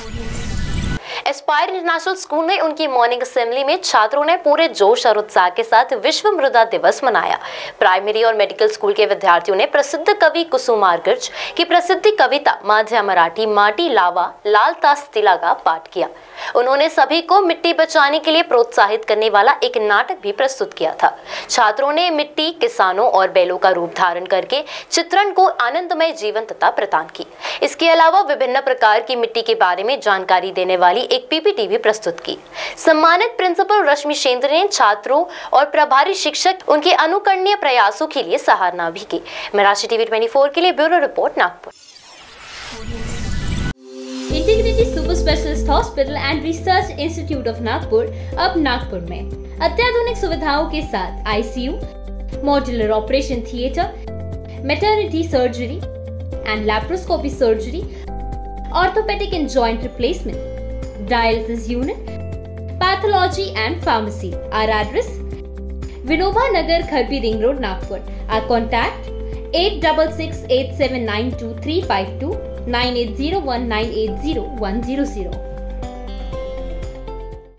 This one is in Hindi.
एस्पायर इंटरनेशनल स्कूल में उनकी मॉर्निंग असेंबली में छात्रों ने पूरे जोश और उत्साह के साथ विश्व मृदा दिवस मनाया। प्राइमरी और मेडिकल स्कूल के विद्यार्थियों ने प्रसिद्ध कवि कुसुमाग्रज की प्रसिद्ध कविता माझ्या मराठी माटी लावा लाल तास तिला का पाठ किया। उन्होंने सभी को मिट्टी बचाने के लिए प्रोत्साहित करने वाला एक नाटक भी प्रस्तुत किया था। छात्रों ने मिट्टी, किसानों और बैलों का रूप धारण करके चित्रण को आनंदमय जीवंतता प्रदान की। इसके अलावा विभिन्न प्रकार की मिट्टी के बारे में जानकारी देने वाली एक पीपीटी भी प्रस्तुत की। सम्मानित प्रिंसिपल रश्मि शेंद्र ने छात्रों और प्रभारी शिक्षक उनके अनुकरणीय प्रयासों के लिए सराहना भी की। मराठी टीवी 24 के लिए bureau report, Nagpur. Integrity super specialist hospital and research institute of Nagpur अब नागपुर में अत्याधुनिक सुविधाओं के साथ ICU, modular operation theatre, maternity surgery and laparoscopy surgery, orthopaedic and joint replacement, dialysis unit, pathology and pharmacy. Our address: Vinoba Nagar, Kharbi Ring Road, Nagpur. Our contact: 8668792352 9801980100.